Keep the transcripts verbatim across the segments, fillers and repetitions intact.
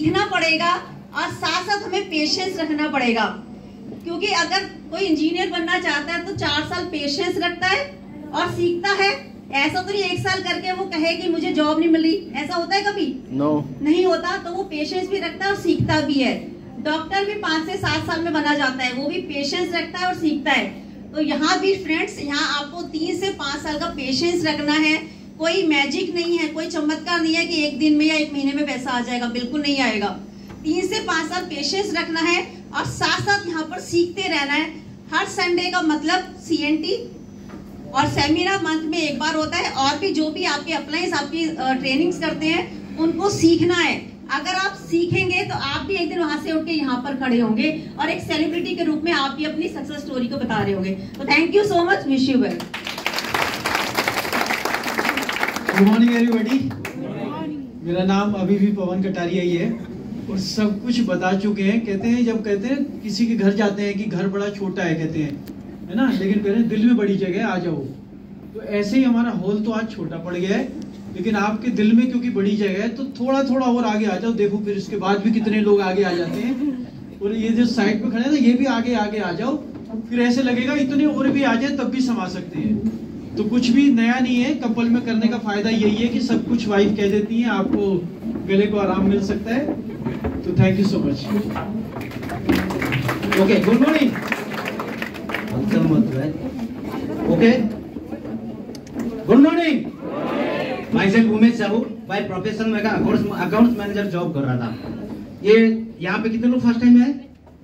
सीखना पड़ेगा और साथ साथ हमें पेशेंस रखना पड़ेगा, क्योंकि अगर कोई इंजीनियर बनना चाहता है तो चार साल पेशेंस रखता है और सीखता है। ऐसा तो नहीं एक साल करके वो कहे कि मुझे जॉब नहीं मिली, ऐसा होता है कभी? No no. नहीं होता। तो वो पेशेंस भी रखता है और सीखता भी है। डॉक्टर भी पांच से सात साल में बना जाता है, वो भी पेशेंस रखता है और सीखता है। तो यहाँ भी फ्रेंड्स, यहाँ आपको तीन से पांच साल का पेशेंस रखना है। कोई मैजिक नहीं है, कोई चमत्कार नहीं है कि एक दिन में या एक महीने में पैसा आ जाएगा, बिल्कुल नहीं आएगा। तीन से पांच साल पेशेंस रखना है और साथ साथ यहाँ पर सीखते रहना है। हर संडे का मतलब सीएनटी और सेमिनार मंथ में एक बार होता है, और भी जो भी आपके अप्लाइंस आपकी ट्रेनिंग्स करते हैं उनको सीखना है। अगर आप सीखेंगे तो आप भी एक दिन वहां से उठ के यहाँ पर खड़े होंगे और एक सेलिब्रिटी के रूप में आप भी अपनी सक्सेस स्टोरी को बता रहे होंगे। तो thank you so much, wish you well. Good morning everybody. मेरा नाम अभी भी पवन कटारिया ही है और सब कुछ बता चुके हैं। कहते हैं, जब कहते हैं किसी के घर जाते हैं कि घर बड़ा छोटा है, कहते हैं है ना, लेकिन कहते हैं दिल में बड़ी जगह है, आ जाओ। तो ऐसे ही हमारा हॉल तो आज छोटा पड़ गया है, लेकिन आपके दिल में क्योंकि बड़ी जगह है तो थोड़ा थोड़ा और आगे आ जाओ। देखो फिर इसके बाद भी कितने लोग आगे आ जाते हैं। और ये जो साइड पे खड़े हैं ना, ये भी आगे आगे आ जाओ। फिर ऐसे लगेगा इतने और भी आ जाए तब भी समा सकते हैं। तो कुछ भी नया नहीं है। कपल में करने का फायदा यही है कि सब कुछ वाइफ कह देती है, आपको गले को आराम मिल सकता है। तो thank you so much. Okay, good morning. Okay, good morning. Myself Umesh Sahu, by profession में अकाउंट्स मैनेजर जॉब कर रहा था। ये यहाँ पे कितने लोग फर्स्ट टाइम आए?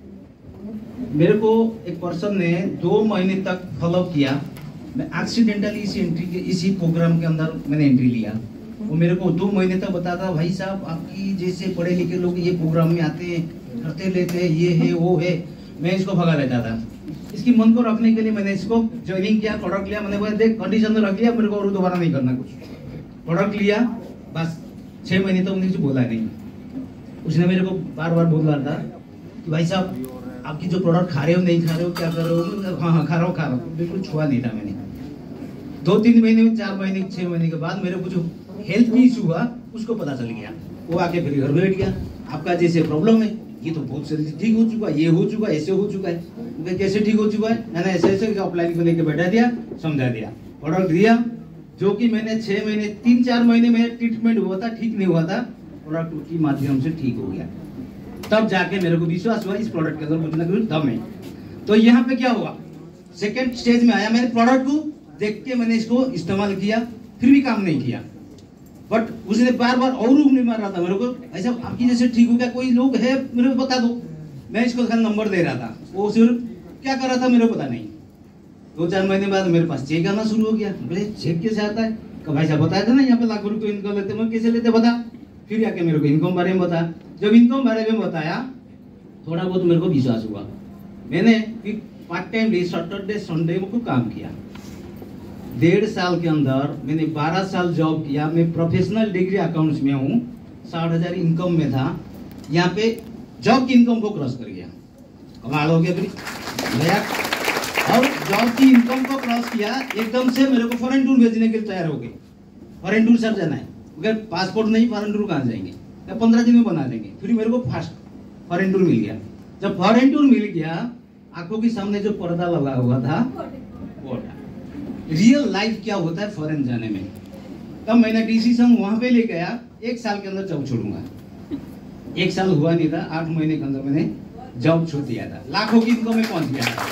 मेरे को एक पर्सन ने दो महीने तक फॉलो किया। मैं एक्सीडेंटली इसी एंट्री के इसी प्रोग्राम के अंदर मैंने एंट्री लिया। वो मेरे को दो महीने तक बताता, भाई साहब आपकी जैसे पढ़े लिखे लोग ये प्रोग्राम में आते हैं, करते लेते हैं, ये है वो है। मैं इसको भगा लेता था। इसकी मन को रखने के लिए मैंने इसको ज्वाइनिंग किया, प्रोडक्ट लिया। मैंने बोला देख कंडीशन तो रख लिया, मेरे को और दोबारा नहीं करना कुछ। प्रोडक्ट लिया, बस छह महीने तक कुछ बोला नहीं। उसने मेरे को बार बार बोल रहा था कि भाई साहब आपकी जो प्रोडक्ट खा रहे हो, नहीं खा रहे हो, क्या कर रहे हो? हाँ हाँ खा रहा हूँ खा रहा हूँ। बिल्कुल छुआ नहीं था मैंने। दो तीन महीने में, चार महीने, छह महीने के बाद मेरे को जो हेल्थ इशू हुआ उसको पता चल गया। वो आके फिर घर बैठ गया, आपका जैसे प्रॉब्लम है ये तो बहुत जल्दी ठीक हो चुका है, ये हो चुका है, ऐसे हो चुका है। कैसे ठीक हो चुका है? मैंने ऐसे ऐसे ऑफलाइन को लेके बैठा दिया, समझा दिया, प्रोडक्ट दिया, जो कि मैंने छह महीने तीन चार महीने में ट्रीटमेंट हुआ था, ठीक नहीं हुआ था, प्रोडक्ट के माध्यम से ठीक हो गया। तब जाके मेरे को विश्वास हुआ इस प्रोडक्ट के अंदर कुछ ना कुछ दम है। तो यहाँ पे क्या हुआ, सेकेंड स्टेज में आया। मैंने प्रोडक्ट को देख के मैंने इसको इस्तेमाल किया, फिर भी काम नहीं किया। बट उसने बार बार और नहीं मार रहा था मेरे को, ऐसा आपकी जैसे ठीक हो गया, कोई लोग है मेरे को बता दो। मैं इसको खाली नंबर दे रहा था, वो सिर्फ क्या कर रहा था मेरे को पता नहीं। दो चार महीने बाद मेरे पास चेक आना शुरू हो गया। बोले चेक कैसे आता है? भाई साहब बताया था ना यहाँ पे लाखों रुपए इनकम लेते, मैं कैसे लेते बता। फिर आके मेरे को इनकम बारे में बताया। जब इनकम बारे में बताया थोड़ा बहुत मेरे को विश्वास हुआ। मैंने फिर part time day, Saturday Sunday को काम किया। डेढ़ साल के अंदर मैंने बारह साल जॉब किया। मैं प्रोफेशनल डिग्री अकाउंट्स में हूँ, साठ हजार इनकम में था। यहाँ पे जॉब की इनकम को क्रॉस कर गया, कमाल हो गया भैया। और जॉब की इनकम को क्रॉस किया, एकदम से मेरे को फॉरेन टूर भेजने के लिए तैयार हो गए। फॉरेन टूर सर जाना है, अगर पासपोर्ट नहीं फॉरेन टूर कहाँ जाएंगे, या पंद्रह दिन में बना देंगे। फिर मेरे को फास्ट फॉरेन टूर मिल गया। जब फॉरेन टूर मिल गया, आंखों के सामने जो पर्दा लगा हुआ था वो था। रियल लाइफ क्या होता है फॉरेन जाने में। तब मैंने डिसीजन वहां पे ले गया, एक साल के अंदर जॉब छोड़ूंगा। एक साल हुआ नहीं था, आठ महीने के अंदर मैंने जॉब छोड़ दिया था, लाखों की इनकम में पहुंच गया था।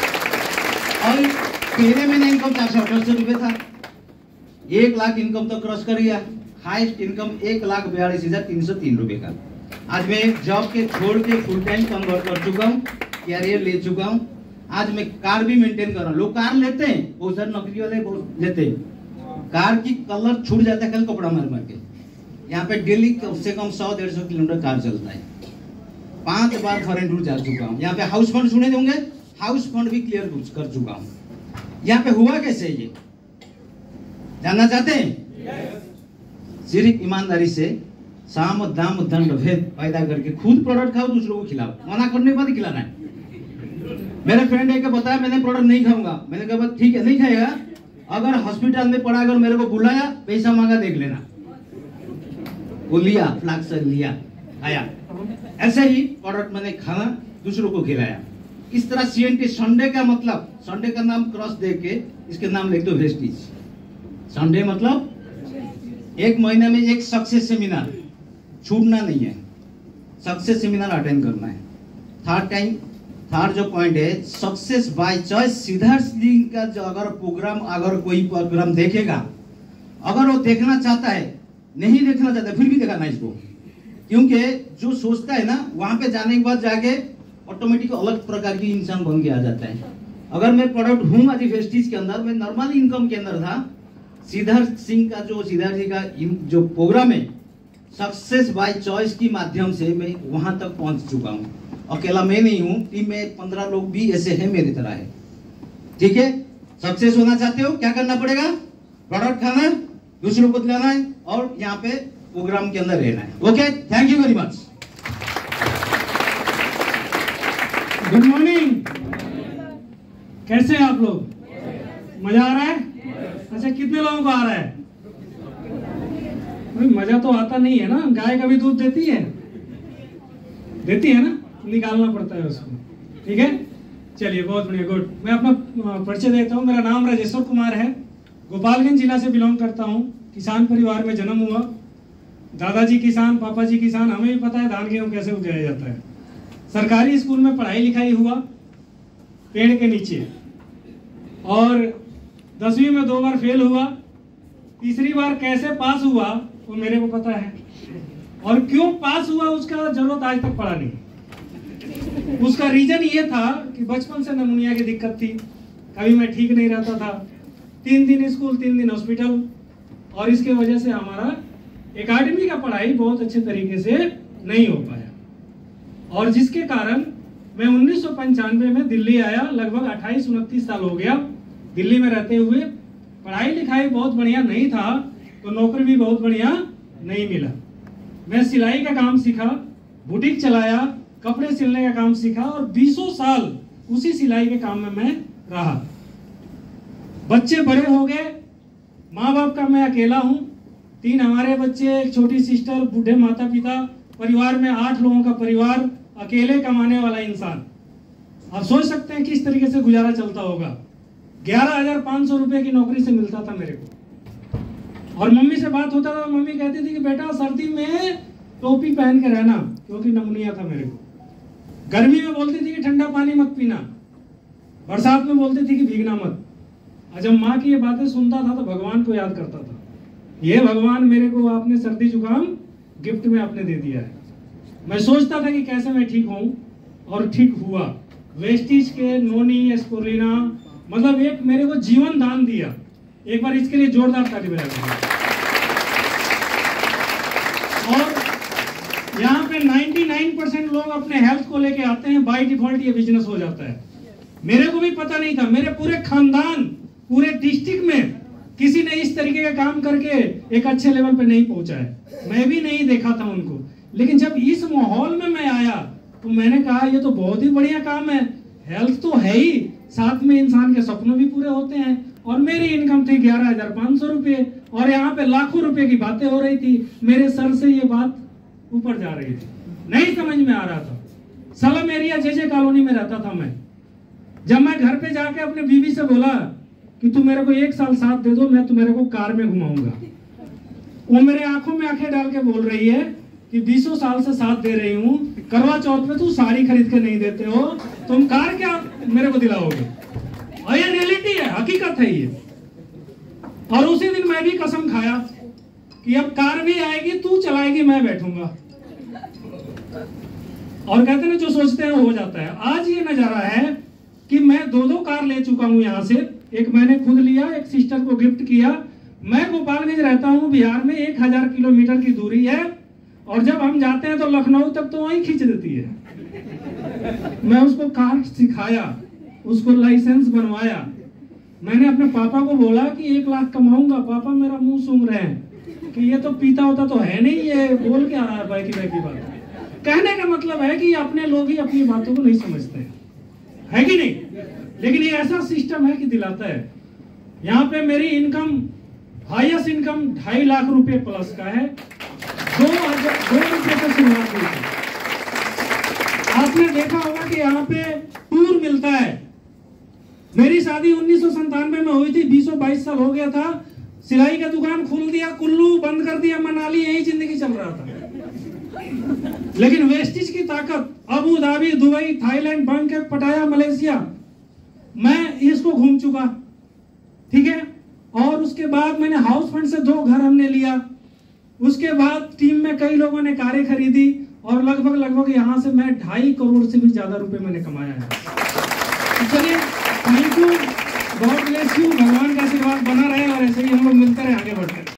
और पहले महीने इनकम चार सौ अठासी रुपए था, एक लाख इनकम तो क्रॉस कर गया। हाईएस्ट इनकम एक लाख बयालीस हजार तीन सौ तीन रुपए का। आज मैं जॉब के छोड़ के फुल टाइम कन्वर्ट कर चुका हूँ, कैरियर ले चुका हूँ। आज मैं कार भी मेंटेन कर रहा हूँ। लोग कार लेते हैं, बहुत सारे नौकरी वाले लेते हैं, कार की कलर छूट जाता है कल कपड़ा मार मार के। यहाँ पे डेली कम से कम सौ डेढ़ सौ किलोमीटर कार चलता है। पांच बार फॉरेन टूर जा चुका हूँ। यहाँ पे हाउस फंड सुने होंगे, हाउस फंड भी क्लियर कर चुका हूँ। यहाँ पे हुआ कैसे ये जानना चाहते हैं? yes. सिर्फ ईमानदारी से साम दाम दंड भेद पैदा करके खुद प्रोडक्ट खाओ, दूसरों को खिलाओ। मना करने के बाद खिलाना है। मेरे फ्रेंड एक बताया मैंने प्रोडक्ट नहीं खाऊंगा। मैंने कहा ठीक है नहीं खाएगा, अगर हॉस्पिटल में पड़ा, अगर मेरे को बुलाया, पैसा मांगा, देख लेना। वो लिया, फ्लाक्स लिया, आया। ऐसे ही प्रोडक्ट मैंने खाना दूसरों को खिलाया। इस तरह सीएनटी संडे का मतलब, संडे का नाम क्रॉस दे के इसके नाम लिख दो वेस्टिज। संडे मतलब एक महीने में एक सक्सेस सेमिनार छूटना नहीं है, सक्सेस सेमिनार अटेंड करना है। थर्ड टाइम थर्ड जो पॉइंट है, success by choice. Siddharth Singh का जो अगर प्रोग्राम, अगर कोई प्रोग्राम देखेगा, अगर वो देखना चाहता है, नहीं देखना चाहता फिर भी दिखाना इसको, क्योंकि जो सोचता है ना वहां पे जाने के बाद जाके ऑटोमेटिक अलग प्रकार की इंसान बन के आ जाता है। अगर मैं प्रोडक्ट हूँ आज वेस्टिज के अंदर, मैं नॉर्मल इनकम के अंदर था, सिद्धार्थ सिंह का जो सिद्धार्थ जी का जो प्रोग्राम है सक्सेस बाय चॉइस की माध्यम से मैं वहां तक पहुंच चुका हूँ। अकेला मैं नहीं हूँ, टीम में पंद्रह लोग भी ऐसे हैं मेरी तरह है। ठीक है, सक्सेस होना चाहते हो क्या करना पड़ेगा? प्रोडक्ट खाना है, दूसरों को दिलाना है और यहाँ पे प्रोग्राम के अंदर रहना है। Okay, thank you very much. Good morning, कैसे हैं आप लोग? मजा आ रहा है? अच्छा, कितने लोगों को आ रहा है? मजा तो आता नहीं है ना, गाय का भी दूध देती है, देती है ना, निकालना पड़ता है उसको। ठीक है, चलिए बहुत बढ़िया, गुड। मैं अपना परिचय देता हूँ। मेरा नाम राजेश्वर कुमार है, गोपालगंज जिला से बिलोंग करता हूँ। किसान परिवार में जन्म हुआ, दादाजी किसान, पापा जी किसान। हमें भी पता है धान गेहूँ कैसे उगाया जाता है। सरकारी स्कूल में पढ़ाई लिखाई हुआ पेड़ के नीचे, और दसवीं में दो बार फेल हुआ, तीसरी बार कैसे पास हुआ वो मेरे को पता है, और क्यों पास हुआ उसका जरूरत आज तक पड़ा नहीं। उसका रीजन ये था कि बचपन से निमोनिया की दिक्कत थी, कभी मैं ठीक नहीं रहता था, तीन दिन स्कूल तीन दिन हॉस्पिटल, और इसके वजह से हमारा एकेडमी का पढ़ाई बहुत अच्छे तरीके से नहीं हो पाया, और जिसके कारण मैं उन्नीस सौ पंचानवे में दिल्ली आया। लगभग अट्ठाईस उनतीस साल हो गया दिल्ली में रहते हुए। पढ़ाई लिखाई बहुत बढ़िया नहीं था, तो नौकरी भी बहुत बढ़िया नहीं मिला। मैं सिलाई का काम सीखा, बुटीक चलाया, कपड़े सिलने का काम सीखा, और बीसों साल उसी सिलाई के काम में मैं रहा। बच्चे बड़े हो गए, माँ बाप का मैं अकेला हूँ, तीन हमारे बच्चे, एक छोटी सिस्टर, बूढ़े माता पिता, परिवार में आठ लोगों का परिवार, अकेले कमाने वाला इंसान। आप सोच सकते हैं किस तरीके से गुजारा चलता होगा। ग्यारह हजार पाँच सौ रुपए की नौकरी से मिलता था मेरे को, और मम्मी से बात होता था, मम्मी कहती थी कि बेटा सर्दी में टोपी पहन के रहना, क्योंकि निमोनिया था मेरे को। गर्मी में बोलती थी कि ठंडा पानी मत पीना, बरसात में बोलती थी कि भीगना मत। और जब माँ की ये बातें सुनता था तो भगवान को याद करता था, ये भगवान मेरे को आपने सर्दी जुकाम गिफ्ट में आपने दे दिया है। मैं सोचता था कि कैसे मैं ठीक हूँ, और ठीक हुआ। वेस्टिज के नोनी एस्पोलिना, मतलब एक मेरे को जीवन दान दिया। एक बार इसके लिए जोरदार ताली बजाइए। और यहाँ पे निन्यानवे परसेंट लोग अपने हेल्थ को लेके आते हैं, बाय डिफॉल्ट ये बिजनेस हो जाता है। मेरे को भी पता नहीं था, मेरे पूरे खानदान, पूरे डिस्ट्रिक्ट में किसी ने इस तरीके का काम करके एक अच्छे लेवल पे नहीं पहुंचा है। मैं भी नहीं देखा था उनको, लेकिन जब इस माहौल में मैं आया तो मैंने कहा ये तो बहुत ही बढ़िया काम है। हेल्थ तो है ही, साथ में इंसान के सपने भी पूरे होते हैं। और मेरी इनकम थी ग्यारह हजार पाँच सौ रुपये, और यहाँ पे लाखों रुपए की बातें हो रही थी। मेरे सर से ये बात ऊपर जा रही थी, नहीं समझ में आ रहा था। सलम एरिया जे जे कॉलोनी में रहता था मैं। जब मैं घर पे जाके अपने बीवी से बोला कि तू मेरे को एक साल साथ दे दो, मैं तुम्हारे को कार में घुमाऊंगा, वो मेरे आंखों में आंखें डाल के बोल रही है कि बीसों साल से साथ दे रही हूँ, करवा चौथ पे तू साड़ी खरीद के नहीं देते हो, तुम कार क्या मेरे को दिलाओगे? और ये रियलिटी है, हकीकत है ये। और उसी दिन मैं भी कसम खाया कि अब कार भी आएगी, तू चलाएगी, मैं बैठूंगा। और कहते हैं जो सोचते हैं वो हो जाता है। आज ये नजारा है कि मैं दो दो कार ले चुका हूं यहाँ से। एक मैंने खुद लिया, एक सिस्टर को गिफ्ट किया। मैं गोपालगंज रहता हूँ, बिहार में एक हजार किलोमीटर की दूरी है, और जब हम जाते हैं तो लखनऊ तक तो वहीं खींच देती है। मैं उसको कार सिखाया, उसको लाइसेंस बनवाया। मैंने अपने पापा को बोला कि एक लाख कमाऊंगा। पापा मेरा मुंह सूंघ रहे हैं कि ये तो पीता होता तो है नहीं, ये बोल के आ रहा है बाकी बाकी बात। कहने का मतलब है कि अपने लोग ही अपनी बातों को नहीं समझते हैं, है कि नहीं? लेकिन ये ऐसा सिस्टम है कि दिलाता है। यहाँ पे मेरी इनकम, हाईएस्ट इनकम ढाई लाख रुपए प्लस का है। दो हजार दो रुपये से शुरुआत हुई थी। आपने देखा होगा कि यहाँ पे टूर मिलता है। मेरी शादी उन्नीस सौ संतानवे में हुई थी, बीस बाईस साल हो गया था। सिलाई का दुकान खोल दिया, कुल्लू बंद कर दिया, मनाली, यही जिंदगी चल रहा था। लेकिन वेस्टिज की ताकत, Abu Dhabi, Dubai, Thailand, Bangkok, Pattaya, Malaysia, मैं इसको घूम चुका, ठीक है। और उसके बाद मैंने हाउस फंड से दो घर हमने लिया। उसके बाद टीम में कई लोगों ने कारें खरीदी और लगभग लगभग यहाँ से मैं ढाई करोड़ से भी ज्यादा रुपए मैंने कमाया है। तो चलिए, thank you, God bless you, भगवान का आशीर्वाद बना रहे और ऐसे ही हम लोग मिलते रहे, आगे बढ़ते रहे।